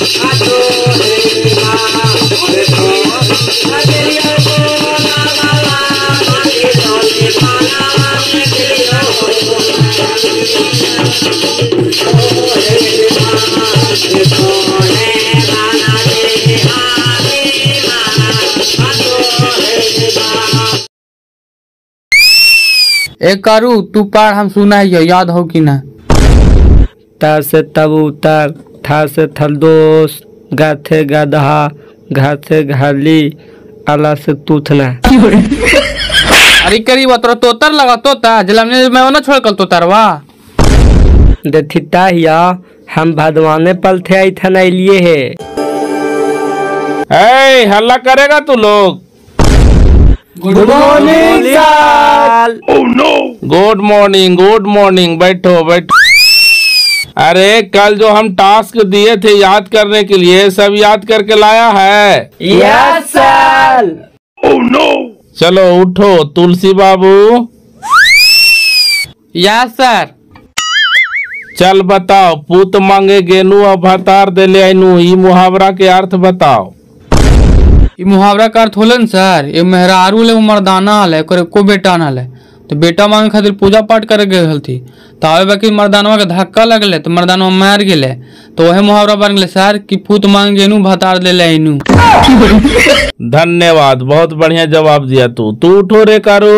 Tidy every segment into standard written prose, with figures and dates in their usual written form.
एक कारू तू पार हम सुना है, याद हो कि ना? ता से कबूतर, था से थलदोस, गा से गधा, घा से घाली, अला से तूथना। अरे करीब तोरा तोतर लगा तोता जलमने में ना छोड़ कल तोतरवा देखता हिया हम भदवाने पल थे आई था नहीं लिए है। ए हल्ला करेगा तू लोग? Good morning sir. Oh no. Good morning, good morning, बैठो बैठो। अरे कल जो हम टास्क दिए थे याद करने के लिए, सब याद करके लाया है? Yes sir. Oh no. चलो उठो तुलसी बाबू। Yes sir. चल बताओ, पूत मांगे गेनू और भतार दे ले आइनू, ई मुहावरा के अर्थ बताओ। ये मुहावरा का अर्थ होलन सर, ये मेहरारू ले मर्दाना हल है, को बेटा न है, तो बेटा मांगे खातिर पूजा पाठ करे गए हलथी, तो आवे बाकी मर्दानवा के धक्का लगले तो मर्दानवा मार गेले, तो वही मुहावरा बन गए सर कि पूत मांगे गेनू भतार दे ले आइनू। धन्यवाद, बहुत बढ़िया जवाब दिया तू। तू उठो रे कारू।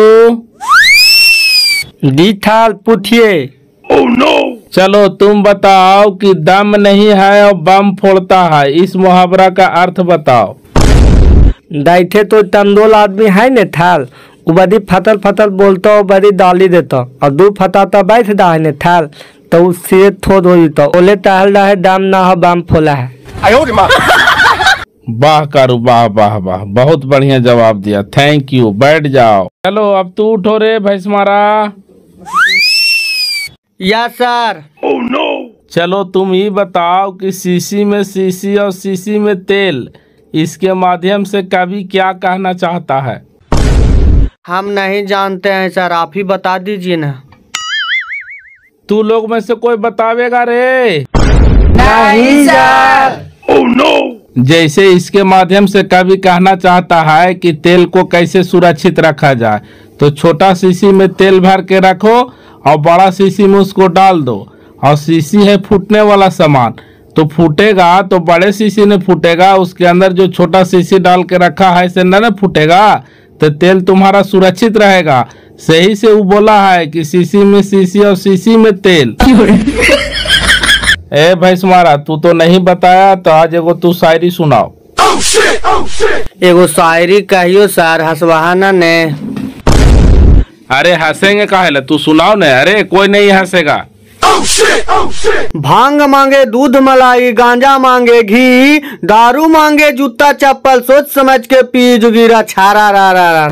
दी थाल पूछिए। Oh no. चलो तुम बताओ कि दम नहीं है और बम फोड़ता है, इस मुहावरा का अर्थ बताओ। दैथे तो तंदोल आदमी है ने थाल, बदी फतल फतल बोलता हो, बदी डाली देता और दू फताता बैठ दा है ने थाल, तो उससे थोड़ हो जाता ओले टहल रहा है, दाम ना हो बम फोला है। वाह कारू, वाह वाह वाह, बहुत बढ़िया जवाब दिया, थैंक यू। बैठ जाओ। चलो अब तू उठो रे भैंसमारा। Yes sir. Oh no. चलो तुम ही बताओ कि सीसी में सीसी और सीसी में तेल, इसके माध्यम से कवि क्या कहना चाहता है? हम नहीं जानते हैं सर, आप ही बता दीजिए ना। तू लोग में से कोई बतावेगा रे? नहीं सर। Oh no. जैसे इसके माध्यम से कवि कहना चाहता है कि तेल को कैसे सुरक्षित रखा जाए, तो छोटा शीशी में तेल भर के रखो और बड़ा शीशी में उसको डाल दो, और शीशी है फूटने वाला सामान, तो फूटेगा तो बड़े शीशी में फूटेगा, उसके अंदर जो छोटा शीशी डाल के रखा है इसे न फूटेगा, तो तेल तुम्हारा सुरक्षित रहेगा। सही से वो बोला है कि शीशी में शीशी और शीशी में तेल। ए भैंसमारा, तू तो नहीं बताया, तो आज एगो तू शायरी सुनाओ। एगो शायरी कहियो सर, हंसवाना ने। अरे हंसेंगे काहे, तू सुनाओ ने। अरे कोई नहीं हंसेगा। भांग मांगे दूध मलाई, गांजा मांगे घी, दारू मांगे जूता चप्पल, सोच समझ के पी जुगीरा छारा रा रा रा।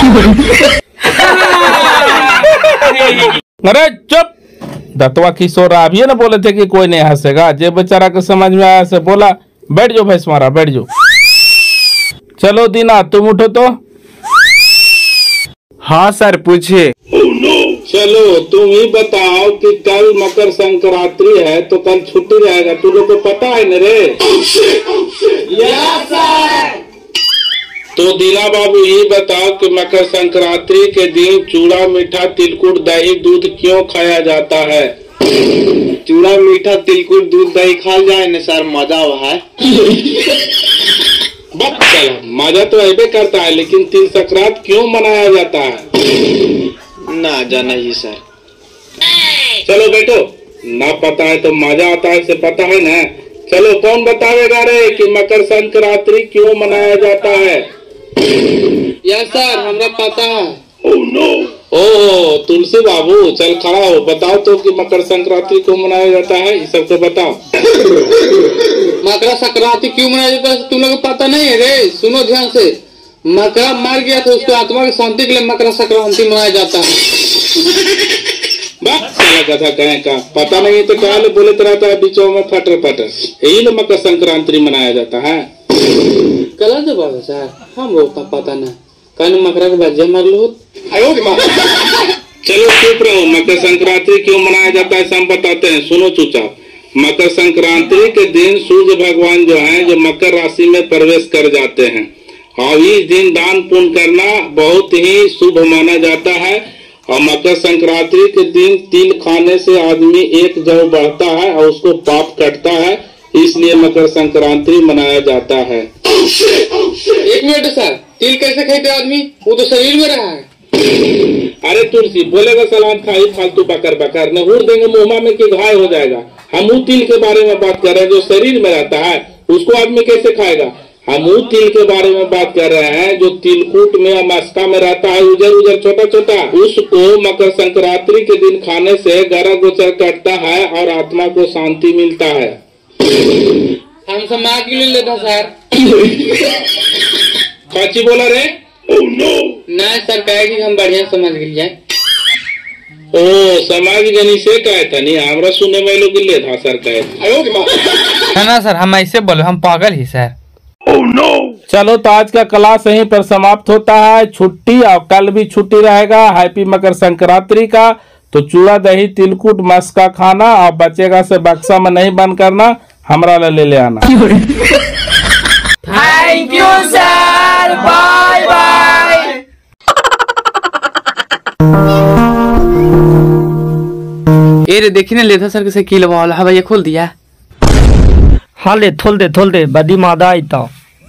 अरे चुप, दत्वा किशोर अभी ना बोले थे कि कोई नहीं हंसेगा, जे बेचारा के समझ में आया से बोला। बैठ जाओ भैंसमारा, बैठ जाओ। चलो दीना तुम उठो तो। हाँ सर पूछिए। चलो तुम ही बताओ कि कल मकर संक्रांति है, तो कल छुट्टी रहेगा, तू लोग को पता है न रे? तो दीना बाबू ये बताओ कि मकर संक्रांति के दिन चूड़ा मीठा तिलकुट दही दूध क्यों खाया जाता है? चूड़ा मीठा तिलकुट दूध दही खा जाए न सर, मजा है। मजा तो ऐसे करता है, लेकिन तिल संक्रांति क्यों मनाया जाता है? ना जाना ही सर। चलो बैठो, ना पता है तो मजा आता है, से पता है ना। चलो कौन बतावेगा रे कि मकर संक्रांति क्यों मनाया जाता है? यस सर, हमरा पता है। Oh no. ओह तुलसी बाबू, चल खड़ा हो, बताओ तो कि मकर संक्रांति क्यों मनाया जाता है, इस सबको बताओ। मकर संक्रांति क्यों मनाया जाता है तुम लोग को पता नहीं है रे? सुनो ध्यान से, मकर मर गया था, उसको आत्मा की शांति के लिए मकर संक्रांति मनाया जाता है। कथा कहें का पता नहीं तो क्या बोले रहता है बीचों में फटर फटर, यही ना मकर संक्रांति मनाया जाता है। गलत जवाब है सर, हम लोग का पता नहीं, कल मकर के बच्चे मर लो। चलो चुप रहो, मकर संक्रांति क्यों मनाया जाता है हम बताते हैं, सुनो चुपचाप। मकर संक्रांति के दिन सूर्य सूर्य भगवान जो हैं जो मकर राशि में प्रवेश कर जाते हैं। और इस दिन दान पुण्य करना बहुत ही शुभ माना जाता है। और मकर संक्रांति के दिन तिल खाने से आदमी एक जव बढ़ता है और उसको पाप कटता है, इसलिए मकर संक्रांति मनाया जाता है। एक मिनट सर, तिल कैसे खाते आदमी? वो तो शरीर में रहा है। अरे तुलसी बोलेगा सलाद खाई फालतू बकर बकर न हुर देंगे मुंह में कि घाय हो जाएगा। हम तिल के बारे में बात कर रहे हैं जो शरीर में रहता है, उसको आदमी कैसे खाएगा? हम तिल के बारे में बात कर रहे हैं जो तिलकूट में मस्का में रहता है, उजर उजर छोटा छोटा, उसको मकर संक्रांति के दिन खाने से गरा गोचर कटता है और आत्मा को शांति मिलता है। हम समाज के लिए लेता सर। काची बोला रे? नहीं सर, कहे कि हम बढ़िया समझ गए। ओ समाज जनी से कहे था नहीं, हमरा सुने में लोग ले था सर कहे है ना सर, हम ऐसे बोले, हम पागल ही सर। चलो तो आज का क्लास यहीं पर समाप्त होता है। छुट्टी और कल भी छुट्टी रहेगा। हैप्पी मकर संक्रांति का। तो चूड़ा दही तिलकुट मस्का खाना और बचेगा से बक्सा में नहीं बंद करना, हमरा ले आना। Thank you sir, bye bye. ए रे देखी ना लेथा सर के साइकिल वाला है भैया, खोल दिया। हाँ ले थोल दे बदी मादा आई तो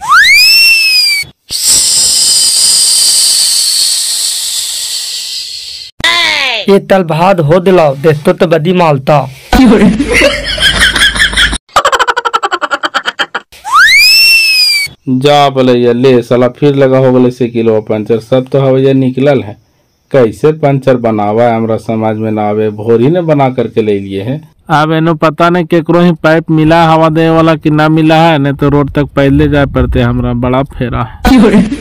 ये तल भाद हो दिलाओ देख तो बदी मालता। जा भैया ले साला फिर लगा हो गए साइकिल पंचर। सब तो हवैया निकलल है, कैसे पंचर बनावा है हमरा समझ में ना आवे। भोरी ने बना करके ले लिए है। अब एनो पता नहीं केकरो ही पाइप मिला हवा दे वाला कि ना मिला है, नहीं तो रोड तक पहले जाए पड़ते। हमरा बड़ा फेरा है।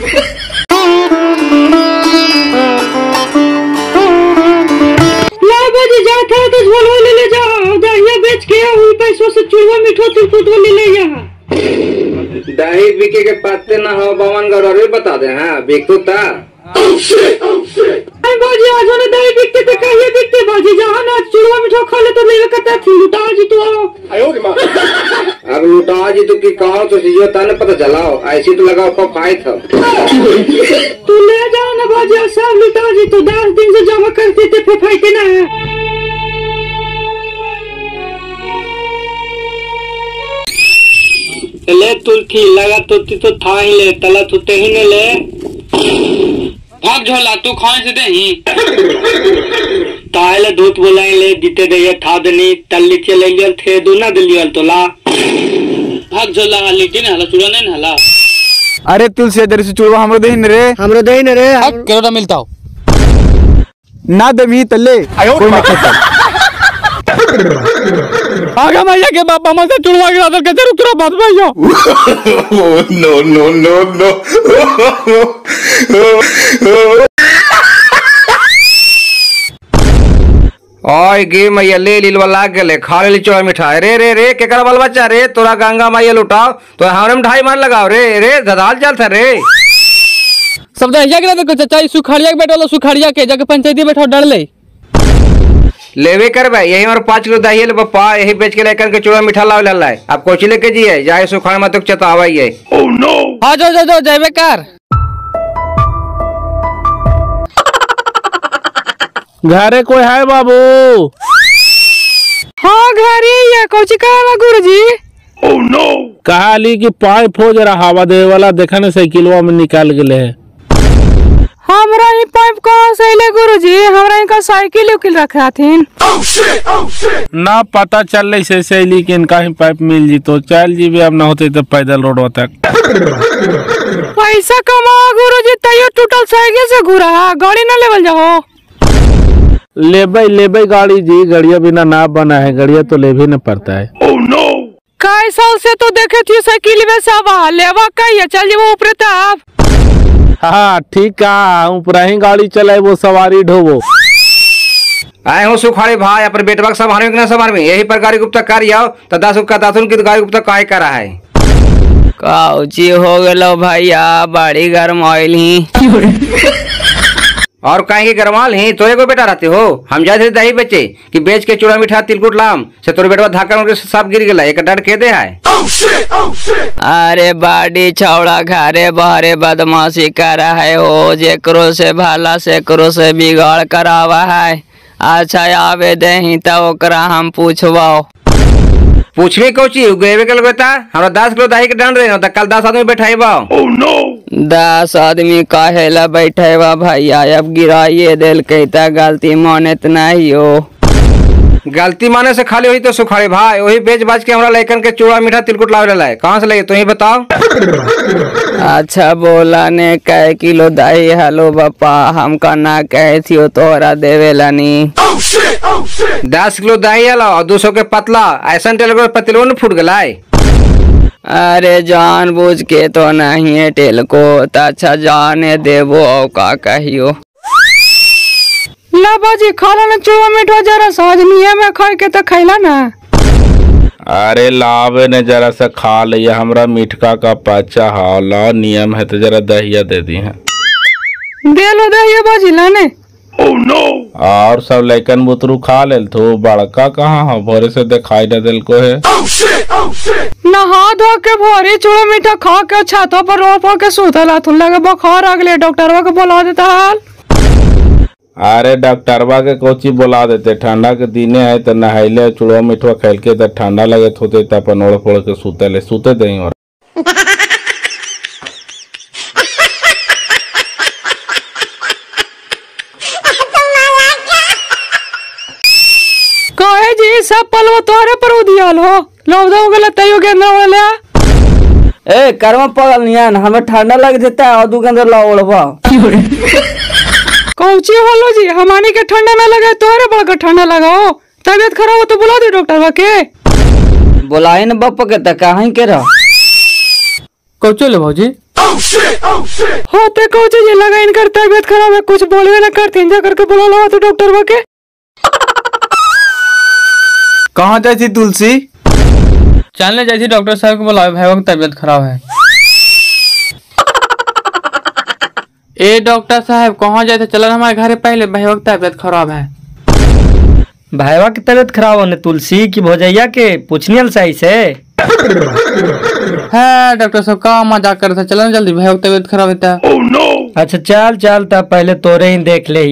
जाता है तो झोलवा ले जाओ, दहिया बेच के पैसों से चूड़ा मीठो तिलकुट ले ले जा। दही बिके के पत्ते ना हो बावन गौर बता दे। हाँ बिक तो था बाजी आज ने दही बिकते थे, कहिए बिकते बाजी जहाँ ना चूड़ा मीठो खा ले तो ले करता थी। लुटा जी तो अब लुटा जी तो की कहो तो सीजो था पता चलाओ, ऐसी तो लगाओ पप खाए था। तू ले जाओ ना बाजी, सब लुटा जी तो 10 दिन से जमा करते थे फफाई के ना। ले तुलसी लगा तो था ही ले तला तुते ही ने ले भाग झोला, तू खाए से दही ताले दूध बोलाए ले जीते दे था दनी तल्ली चले लियल थे दो ना दिलियल तोला भाग झोला। लिट्टी न हला, चूड़ा नहीं हला। अरे तुलसी इधर से चूड़वा हमरो दही न रे, हमरो दही न रे। केरोटा मिलता हो ना दमी तले कोई ना खाता। आगे भैया के बापा मन से चुड़वा गिरा दल के तेरे उतरा बात भैया। No no no no. ओए गे मैया ले लीलवा लाग गेले खा ले चोरा मिठाई। रे रे रे केकर बाल बच्चा रे, तोरा गंगा मैया लुटाओ तो हमरे मिठाई मान लगाओ। रे रे धदाल चल था रे। सब दहिया गिरा दल के चाचा सुखाड़िया के बैठो, सुखाड़िया के जाके पंचायती बैठो डर ले लेवे कर भाई, यही और 5 किलो दही ले पप्पा, यही बेच के लेकर के चूड़ा मीठा लावे ला है। आप कोची लेके जिए जाए सुखाड़ मत चतावा ही। Oh no. हाँ जो जाए कर। घरे कोई है बाबू? हाँ घर ही है, कोची कहा गुरुजी? Oh no. कहा ली कि पाइप हो जरा हवा दे वाला देखने साइकिलवा में निकाल गए है। हमरा ये पाइप कहाँ से ले गुरुजी? हमरा इनका साइकिल उकिल रखा थी ना पता चल रही से सैली कि इनका ही पाइप मिल जी तो चल जी भी अब ना होते तो पैदल रोड तक। पैसा कमा गुरुजी, तैयो टूटल साइकिल से घुरा गाड़ी ना लेवल जाओ। लेबे गाड़ी जी, गड़िया बिना ना बना है, गड़िया तो ले भी न पड़ता है। Oh no. कई साल से तो देखे थी साइकिल में सब लेवा कही चल जी वो ऊपर तब। हाँ ठीक है, ऊपर ही गाड़ी चलाए वो सवारी ढोवो। आए हूँ सुखाड़े भाई अपन बेटवा के संभाल में संभाल में यही पर गाड़ी गुप्ता कर आओ तो 10 का दातुन की गाड़ी गुप्ता काय करा है। काउची हो गलो भैया, बड़ी गर्म ऑयल ही। और कहीं की गरमाल ही तोरे को बेटा रहते हो। हम जाए थे दही बेचे कि बेच के चूड़ा मीठा तिलकुट लाम से तोरे बेटवा धक्का मार के सब गिर गया। एक डर के दे है। अरे बाडी छौड़ा घरे बहरे बदमाशी करा है हो, जेकरो से भला सेकरो से बिगाड़ करावा है। अच्छा आवे दे ही तो ओकरा हम पूछवाओ। पूछवे कोची गएबे कल बेटा हमरा 10 किलो दही के डांड रहे तो कल 10 आदमी बैठाइबा। 10 आदमी काहेला बैठेबा भैया, अब गिराइए दिल कहता गलती मानत नहीं हो। गलती माने से खाली हुई तो सुखाड़े भाई वही बेच बाज के हमरा लइकन के चूड़ा मीठा तिलकुट लावे ला है। कहाँ से लगे तुम ही बताओ। अच्छा बोला ने कह किलो दही हेलो बापा हमका ना कहे थी तोहरा देवेला नी। 10 किलो दही हलो और 200 के पतला ऐसा टेल पतलो न फूट गला। अरे जान बुझ के तो नहीं है टेल को तो अच्छा जाने देवो और का कहियो। ला बाजी खाला ना चूड़ा मीठा जरा साज नियम में खाए के तो खैला ना। अरे लावे ने जरा सा खा लिया हमरा मिठका का पाचा हाला नियम है तो जरा दहिया दे दी है। दे लो दहिया बाजी लाने। और सब लइकन बुतरू खा लेल तो बड़का कहाँ है भोरे से दिखाई न दिल को है। नहा धो के भोरे चूड़ा मीठा खा के छातों पर रो पो के सुतला तुम लगे बुखार अगले डॉक्टरवा को बुला देता हाल। अरे डॉक्टरवा के कोची बुला देते ठंडा के दिने है तो नहाइले चूड़ा मीठवा खेल के तो ठंडा लगे होते तो अपन ओढ़ पोड़ के सूते दही। और कहे जी सब पलवा तोहरे पर उदियाल हो लोग दो गला तयो के अंदर वाला। ए कर्म पगल नियन हमें ठंडा लग जाता है और दू के अंदर ला ओढ़वा। कौची होलो जी हमानी के ठंडा ना लगे तोहरे बड़ा ठंडा लगाओ। तबीयत खराब हो तो बुला दे डॉक्टर के। बुलाए न बप्पा के तक कहीं के रह। कौचो ले भाजी होते कौची जी लगा इनकर तबीयत खराब है कुछ बोलवे ना करते जा करके बुला लो तो डॉक्टर के। कहाँ जाए थी तुलसी? चलने जाए थी डॉक्टर साहब को बुलावे भाई की तबीयत खराब है। ए डॉक्टर साहब कहाँ जाए थे चलन हमारे घर पहले भाई की तबीयत खराब है। भाईवा की तबीयत खराब होने तुलसी की भोजैया के पूछनी सही से। है डॉक्टर साहब का मजाक कर रहे थे चलन जल्दी भाई की तबीयत खराब है। अच्छा चल चल तब पहले तोरे ही देख ले।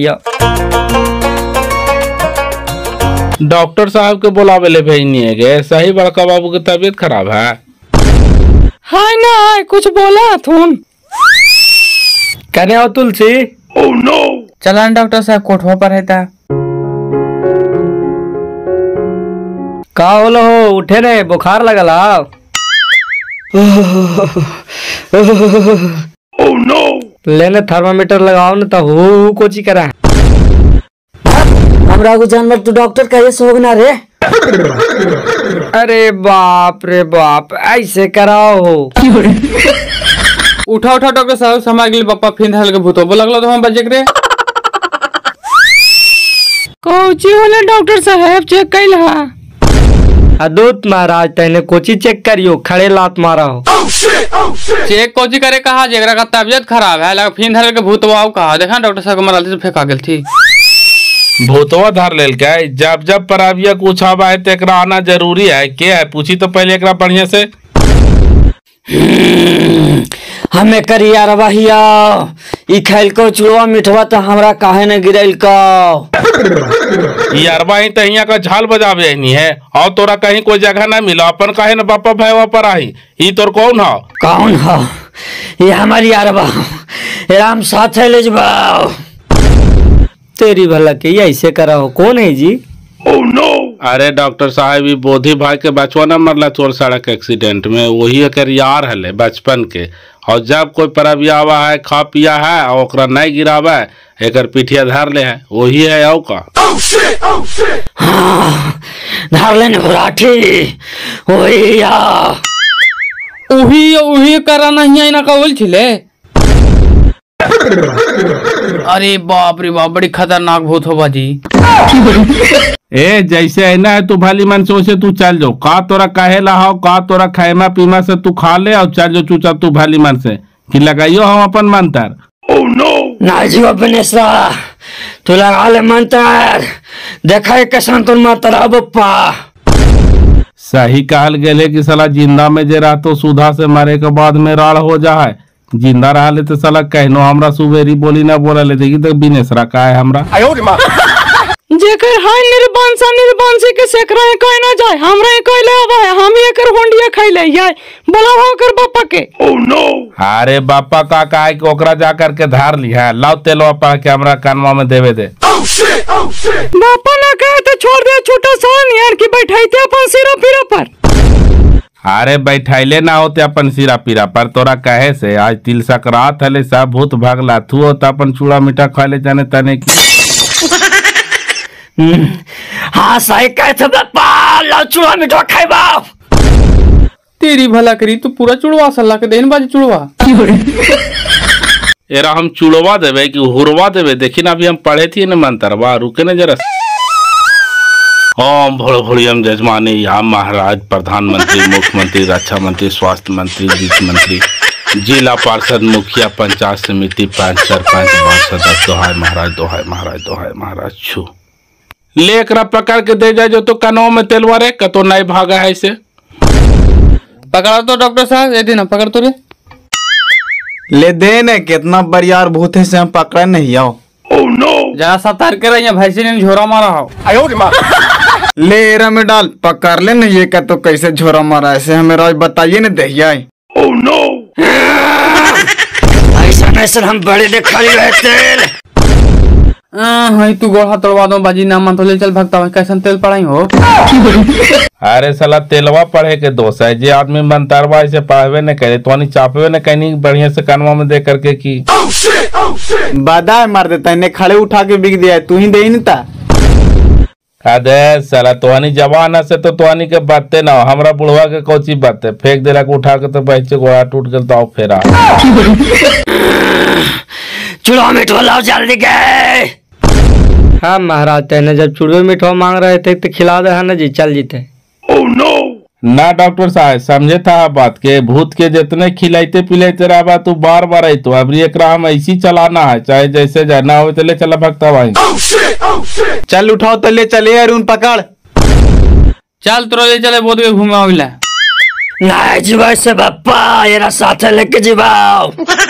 डॉक्टर साहब के बुलावे ले भेजनी है गे सही बड़का बाबू की तबीयत खराब है। हाय ना हाय कुछ बोला थून कहने आओ तुलसी। चलन डॉक्टर साहब कोठवा पर रहता। का होलो हो उठे रे बुखार लगला। लेने थर्मामीटर लगाओ न तो हु कोची करा। हमरा को जानवर तू डॉक्टर कहे सोगना रे। अरे बाप रे बाप ऐसे कराओ हो। उठा उठा डॉक्टर साहब समाज के लिए पापा फिर धल के भूतो लगलो तो हम बजे रे। कौची होले डॉक्टर साहब चेक कैला। अदूत महाराज तैने कोची चेक करियो खड़े लात मारा हो। चेक कोची करे कहा जेकरा का तबीयत खराब है लगा फिर धल के भूतवा कहा देखा डॉक्टर साहब को मराल से फेंका गेल थी। भूतवा धर लेल क्या जब पराबिया कुछ आवा है तो एकरा आना जरूरी है क्या है पूछी तो पहले एकरा बढ़िया से। हमें करिया रवहिया ई खैल को चूड़ा मिठवा तो हमरा काहे न गिरैल का। ये अरबा ही तहिया का झाल बजावे नहीं है और तोरा कहीं कोई जगह ना मिला अपन काहे न बापा भैया पर आई। ई तोर कौन हो? कौन हो? ये हमारी अरबा राम साथ है ले जबाओ। तेरी भला के ऐसे करा हो कौन है जी? अरे डॉक्टर साहब ये बोधी भाई के बचवा न मरला चोर सड़क एक्सीडेंट में वही एक यार है बचपन के और जब कोई परबिया आवा है खा पिया है और ओकरा नहीं गिरावा है एक पीठिया धर ले है वही है आओ का। हाँ, धर लेने बुराठी वही या उही करा नहीं ना कौल छिले। अरे बाप रे बाप बड़ी खतरनाक भूत हो बाजी। ए जैसे है ना तू भली मन सोचे तू चल जाओ का तोरा कहे ला हो का तोरा खाएमा पीमा से तू खा ले और चल जो चूचा तू भली मन से कि लगाइयो हम अपन मंतर। ना जीवा बनेसरा तू लगा ले मंत्र देखा कैसन तुम मातरा बप्पा। सही कहल गेले कि साला जिंदा में जे रहा तो सुधा से मरे के बाद में राड़ हो जा है, जिंदा रहा तो साला कहनो हमरा सुबेरी बोली ना बोला ले देखी तो बिनेसरा का है हमरा जेकर हाय निर्बांसा निर्बांसी के सेकरा है कोई ना जाए हमरा कहले आवा है हम एकर होंडिया खइले याय बोलावा कर बापा के। ओह नो अरे बापा का है कि ओकरा जा करके धार लिया लाओ तेलवा पा के हमरा कानवा में देवे दे। बापा ना कहे तो छोड़ दे छोटा सान यार की बैठाइते अपन सिरा पीरा पर। अरे बैठाइले ना होते अपन सिरा पीरा पर तोरा कहे से आज तिल सकरात हले सब भूत भागला थू होता अपन चूड़ा मीठा खा ले जाने तने हाँ सही कहते बापा लाओ चूड़ा मीठा खाइबा। तेरी भला करी तू पूरा चुड़वा सल्ला के देन बाजी चुड़वा एरा हम चुड़वा देवे कि हुरवा देवे देखी ना अभी हम पढ़े थी न मंत्रवा रुके न जरा। ओम भोल भोलियम जजमानी यहाँ महाराज प्रधानमंत्री मुख्यमंत्री रक्षा मंत्री स्वास्थ्य मंत्री वित्त मंत्री जिला पार्षद मुखिया पंचायत समिति पंच सरपंच सदस्य दोहाय महाराज दोहाय महाराज दोहाय महाराज छू ले एकरा पकड़ के दे जाए जो तो कानों में तेलवा रे कतो नहीं भागा है इसे पकड़ा तो डॉक्टर साहब ये दिन पकड़ तो रे ले दे न कितना बरियार भूत है से हम पकड़ा नहीं आओ। ओह नो जरा सतार के रही भैंसी ने झोरा मारा हो ले एरा में डाल पकड़ ले न ये का तो कैसे झोरा मारा ऐसे हमें रोज बताइए न दहिया। ओह नो ऐसा हम बड़े देखा तेल हाँ तू गोड़ा तोड़वा दो बाजी ना मान तो ले चल भगता कैसन तेल पढ़ाई हो। अरे साला तेलवा पढ़े के दोष है जे आदमी मंतरवा इसे पढ़वे न करे तो चापवे न कहीं बढ़िया से कानवा में दे करके की बादा मार देता है खड़े उठा के बिक दिया तू ही दे था। अरे साला तोहनी जवान से तो तोहनी के बातें ना हमरा बुढ़वा के कोची बातें फेंक देला के उठा के तो बच्चे गोड़ा टूट गल तो फेरा चूड़ा मीठा लाओ जल्दी गए। हाँ महाराज तेने जब चूड़े मीठा मांग रहे थे तो खिला दे है ना जी चल जीते। ओह नो ना डॉक्टर साहब समझे था बात के भूत के जितने खिलाते पिलाते रहा तू बार बार आई तो अब एक हम ऐसी चलाना है चाहे जैसे जाना हो चले चला भगता भाई चल उठाओ तो ले चले अरुण पकड़ चल तोरा ले चले बोध के घुमाओ नहीं जीवा से बापा येरा साथ लेके जीवाओ।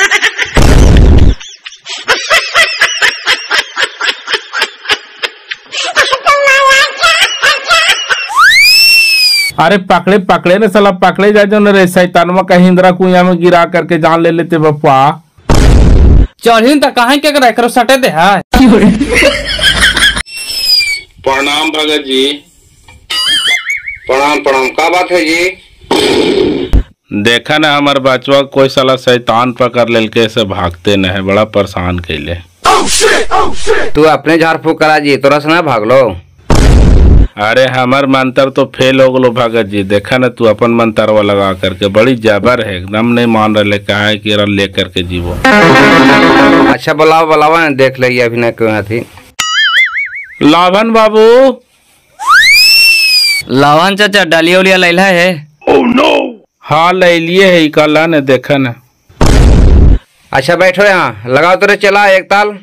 अरे पकड़े पकड़े न साला पकड़े जाए जो न रे शैतानवा का हिंदरा कुइया में गिरा करके जान ले लेते बप्पा चढ़ी तक कहाँ क्या करे करो सटे दे है। प्रणाम भगत जी प्रणाम प्रणाम का बात है जी। देखा न हमार बचवा कोई साला शैतान पकड़ लेल के से भागते न है बड़ा परेशान कैले। तू अपने झाड़ फूक करा जी तोरा से ना भाग लो। अरे हमार मंत्र तो फेल हो गलो भगत जी देखा न तू अपन मंत्रवा लगा करके बड़ी जबर है एकदम नहीं मान रहे कहा है कि ले करके जीवो। अच्छा बुलाओ बुलाओ ना देख ले अभी ना क्यों थी। लाभन बाबू लावन चाचा डालिया उलिया लैला है। ओह नो हाँ ले लिए है कल ने देखा न। अच्छा बैठो यहाँ लगाओ तेरे चला एक ताल।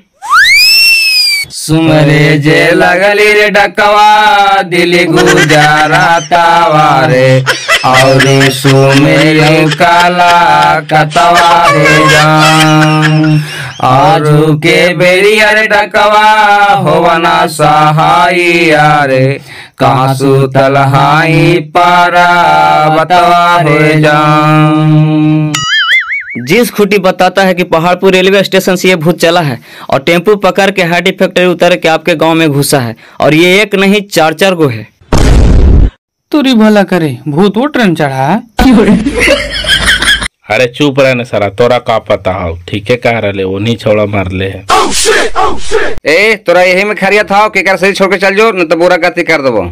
सुमरे जे लगली रे डकवा दिल गुजारा तावारे और सुमेरे काला कतवा रे जान और के बेरिया रे डकवा होवना सहाई रे कहाँ सुतल हाई पारा बतवा रे जान। जिस खूटी बताता है कि पहाड़पुर रेलवे स्टेशन से ये भूत चला है और टेम्पू पकड़ के हाटी फैक्ट्री उतर के आपके गांव में घुसा है और ये एक नहीं चार चार गो है। तुरी भला करे भूत वो ट्रेन चढ़ा है। अरे चुप रहने सारा तोरा का पता हो ठीक है कह रहे वो नहीं छोड़ा मार ले है। ए तोरा यही में खरिया था के कर सही छोड़ के चल जो न तो बुरा गति कर देबो।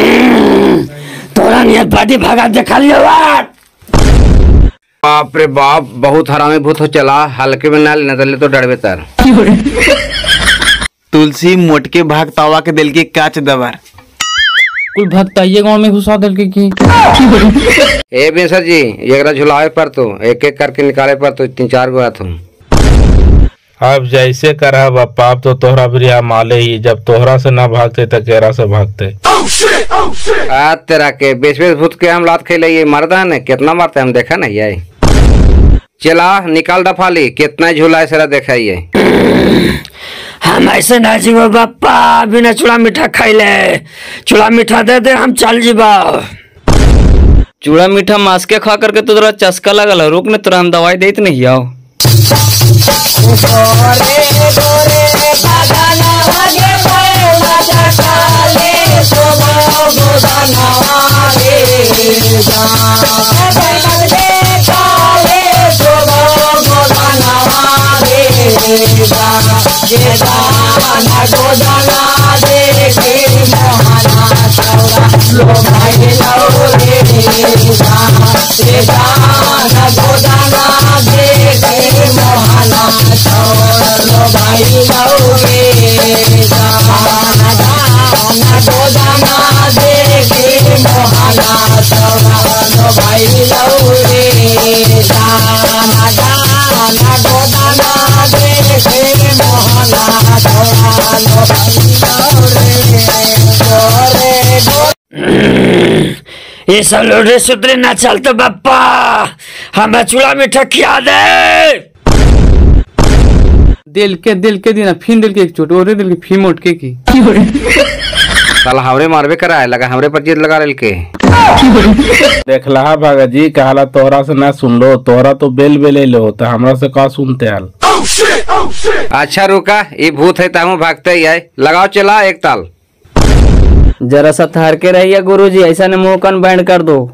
तोरा नियत पार्टी भागा देखा लियो बात। बाप रे बाप बहुत हरामी भूत हो चला हल्के में ना लेने तो डरबे तर। तुलसी मोटके भागतावा के दिल की काच दबर कुल भक्ताइये गांव में घुसा दल के की। ए बेसर जी ये झुलावे पर तो एक एक करके निकाले पर तो 3-4 गो तुम। अब जैसे करा बप्पा, अब तो तोहरा भी माले ही, जब तोहरा से ना भागते तो केरा से भागते। आज तेरा के बेच भूत के हम लात खेले, ये मर्दा ने कितना मारते हम देखा नहीं ये। चला निकाल डफाली, कितना झूला है सरा देखा ये। हम ऐसे ना जीवो बापा, बिना चूड़ा मीठा खाइले। चूड़ा मीठा दे दे, हम चल जीवा। चूड़ा मीठा मांस के खा करके तो तोरा चस्का लगल, रुक ने तोरा हम दवाई देत नहीं आओ। ये सब लोटे सुतरे ना चलते बापा, हमें चूड़ा मीठा खिया दे। दिल के दिना फिन दिल के एक चोट और दिल के फी मोटके की साला हमरे मारबे करा है, लगा हमरे पर जीत लगा रेल के। देखला भागा जी, कहला तोहरा से ना सुन लो, तोहरा तो बेल बेले लो, तो हमरा से का सुनते हाल। अच्छा रुका, ये भूत है तामू भागते ही आए। लगाओ चला एक ताल। जरा सा ठहर के रहिए गुरुजी, ऐसा ने मुंह कान बैंड कर दो।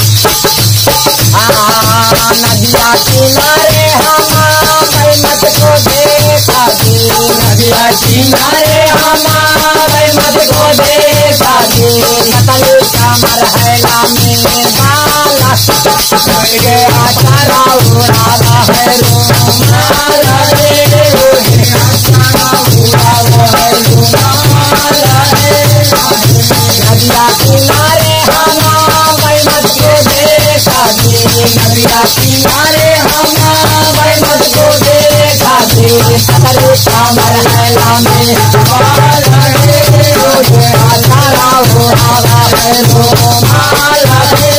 नदिया किनारे मत को देखा दी, नदिया किनारे मत को देखा दी। कतल कमर है लामी बाला, पड़ गया तारा उड़ावा है रुमाला रे, तारा उड़ावा है रुमाला रे। नदिया किनारे मत को देखा दी, नदिया किनारे मत को देखा दी। कतल कमर है लामी बाला रे, तारा उड़ावा है रुमाला रे।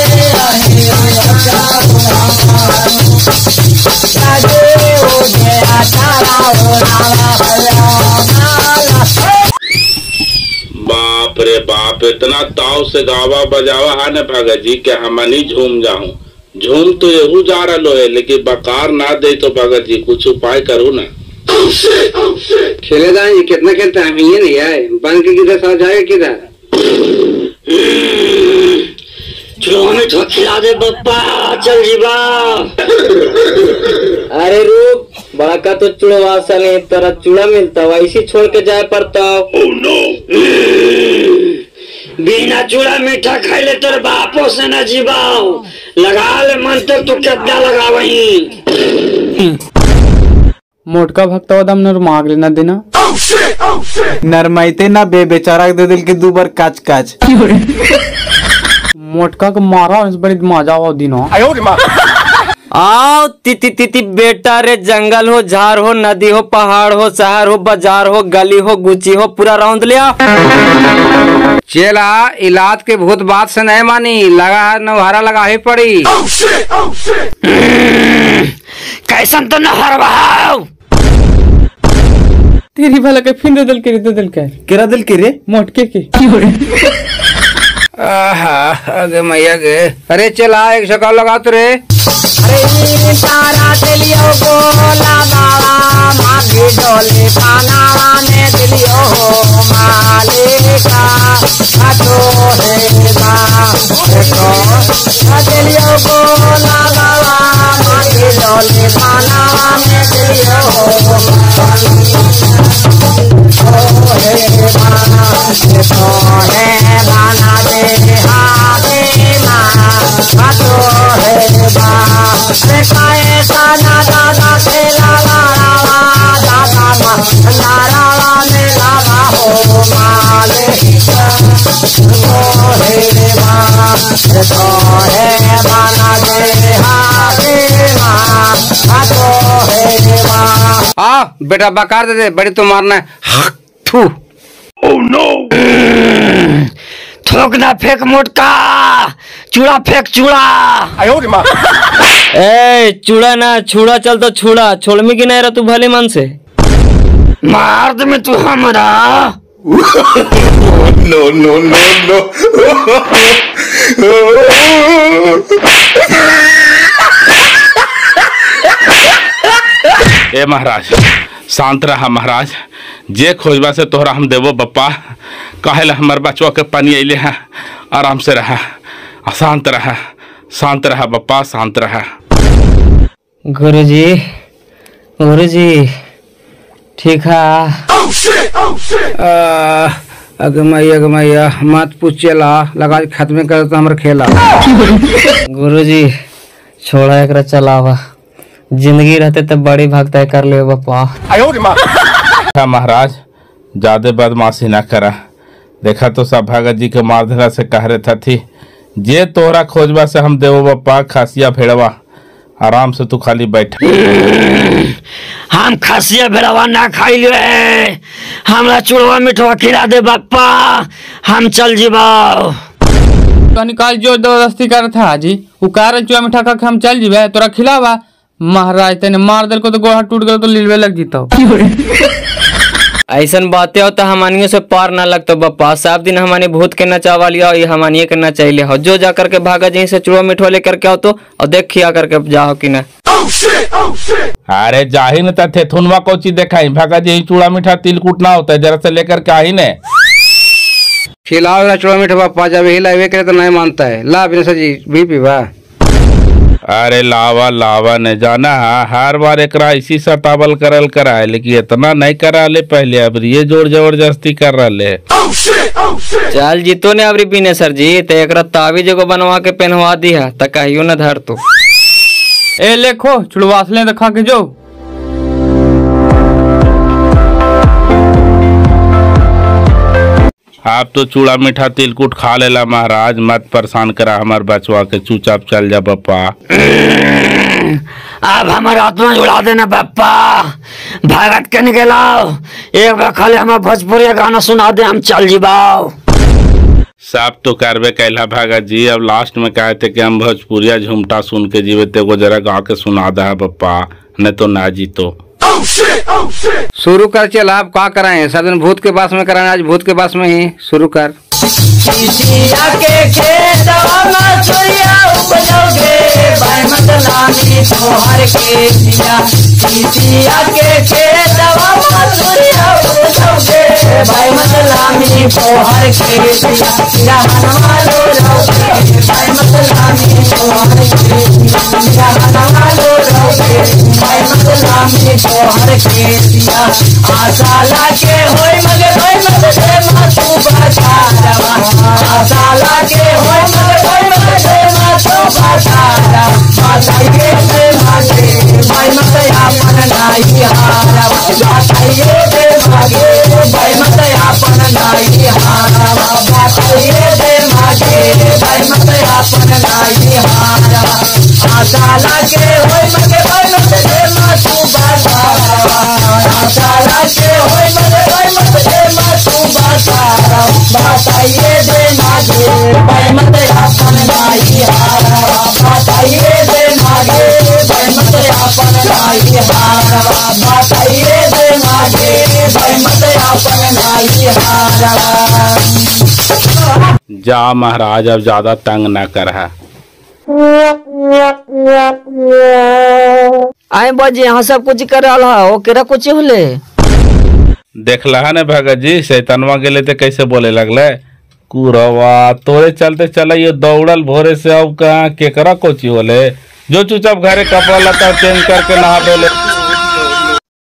बाप रे बाप, इतना ताव से गावा बजावा है न भागा जी, क्या हमनी झूम जाऊं। झूम तो यहू जा रहा है, लेकिन बकार ना दे तो भगत जी कुछ उपाय करो ना। खेले जाए कितना खेलता है, ये नहीं आए बन के किधर साथ जाएगा किधर। चलो मीठा खिला दे बप्पा, चल जीवा। अरे रुक, बड़ा का तो चूड़वा सा नहीं, तेरा चूड़ा मिलता वैसे छोड़ के जाए पड़ता। बिना चूड़ा मीठा खाइले तेरे बापों से न जीवाओ। लगा ले मन तक तू कितना लगा वही। मोटका भक्तवा दम नर मांग लेना देना नरमाइते ना बे बेचारा दे दिल के दो बार काच काच। मोटका को मारा इस बड़ी मजा आओ दिनो। आओ तिति तिति बेटा रे, जंगल हो, झाड़ हो, नदी हो, पहाड़ हो, शहर हो, बाजार हो, गली हो, गुची हो, पूरा राउंड लिया। चला इलाज के भूत बात से नहीं मानी, लगा है नवहारा लगा ही पड़ी। कैसन तो नहर बहाव। तेरी भला के फिर दल के केरा दिल के रे मोटके के। अरे मैया गे, अरे चला एक शक्ल लगा तो रे। अरे तारा दिलियो गोला बाबा, माघी डोले पानावा में दिलियो हो मालिका। तो है बा दिलियो गोला बाबा, माघी डोले पानावा में दिलियो हो मालिका। तो है बाना दे हाथे माँ, तो है बा ऐसा ना दादा से लावा दादा नारावा में लावा हो मालिका। तो है बाना दे हाथे माँ, तो है ला बेटा बकार दे दे, बड़ी तो मारना है। थू थोकना फेंक मोटका, चूड़ा फेंक चूड़ा। ए चूड़ा ना छुड़ा चल तो छुड़ा, छोड़मी की नहीं रहा तू भले मन से। मार दे में तू हमरा। No, no, no, no. ए महाराज शांत रहा महाराज, जे खोजबा से तोहरा हम देवो बप्पा। काहेला हमार बचवा के पानी अइले है, आराम से रहा, शांत रहा, शांत रहा बप्पा, शांत रहा। गुरुजी गुरुजी ठीक है। अगमैया मत पूछेला, लगा खत्म कर तो हमारे खेला। गुरुजी छोड़ा एकरा चलावा, जिंदगी रहते तो बड़ी भक्ताई कर ले बप्पा। महाराज ज्यादा बदमाशी ना करा, देखा तो सब भगत जी के मारधरा से कह रहे थी, जे तोहरा खोजबा से हम देवो बप्पा खासिया भेड़वा, आराम से तू खाली बैठ। हम खसिया भेड़वा ना खाइले, हमरा चूड़वा मिठवा खिला दे बप्पा, हम चल जीबाओ। तो निकाल जो जबरदस्ती कर था जी, वो कार चूड़ा मीठा खा के हम चल जीबे, तोरा खिलावा। महाराज तेने मार दिल को तो गोड़ा टूट गया तो लीलवे लग जीता। ऐसा बातें हो तो हमानियों से पार ना लगता बप्पा। सब दिन हमारे भूत के नचावा लिया, ये हमानिये के नचाइले हो। जो जा करके भागा जी से चूड़ा मिठवा लेकर के आओ तो, और देख खिया करके जाओ कि ना। अरे जाही न थे थुनवा को चीज देखा भागा जी चूड़ा मीठा तिलकुट ना होता है, जरा से लेकर के आई ने खिलाओ चूड़ा मीठा बप्पा, जब हिला वे करे तो नहीं मानता है। ला बिना जी भी पीवा। अरे लावा लावा ने जाना हर बार एक इसी सटावल करल करा है, लेकिन इतना नहीं करा ले पहले, अब ये जोर जबरदस्ती कर रहा ले। चल जीतो ने अबरी पीने सर जी, तो एक ताबीज को बनवा के पहनवा दिया तो कहियो न धर तो। ए लेखो चुड़वासले तो खा के जो। आप तो चूड़ा मीठा तिलकुट खा लेला महाराज, मत परेशान करा हमार बचवा के, चुपचाप चल जा बप्पा। अब हमारा आत्मा जुड़ा देना बप्पा, भगत के निकलाओ, एक बार खाली हमारा भोजपुरी गाना सुना दे, हम चल जीबाओ। सब तो करबे कैला भगत जी, अब लास्ट में कहे थे कि हम भोजपुरिया झुमटा सुन के जीवे, ते को जरा गा के सुना दे बप्पा, नहीं तो ना जीतो। शुरू कर चल, आप क्या कराएं, सब दिन भूत के पास में कराएं, आज भूत के पास में ही शुरू कर। आशाला के होय मगे होय मगे मातू बाजारवा, आशाला के होय मगे मातू बाजारवा, माताये से मागे भाई मत आपन नाई हारवा, माताये से मागे भाई मत आपन नाई हारवा, माताये से मागे भाई मत आपन नाई हारवा, आशाला के होय मगे मातू बाजारवा, आशाला के होय मगे मातू बाजारवा, माताये से मागे भाई मत आपन नाई हारवा, माताये से मागे भाई मत आपन नाई हारवा, माताये से मागे भाई मत आपन नाई हारवा। जा महाराज अब ज्यादा तंग ना कर। आए बाजी यहाँ सब कुछ कर रहा हो, केरा कुछ होले देखला है न भगत जी, शैतानवा गेले ते कैसे बोले लगले, कुरवा तोरे चलते चला ये दौड़ल भोरे से, अब कहाँ केकरा कोची होले, जो चुपचाप घरे कपड़ा लता चेंज करके नहा धोले।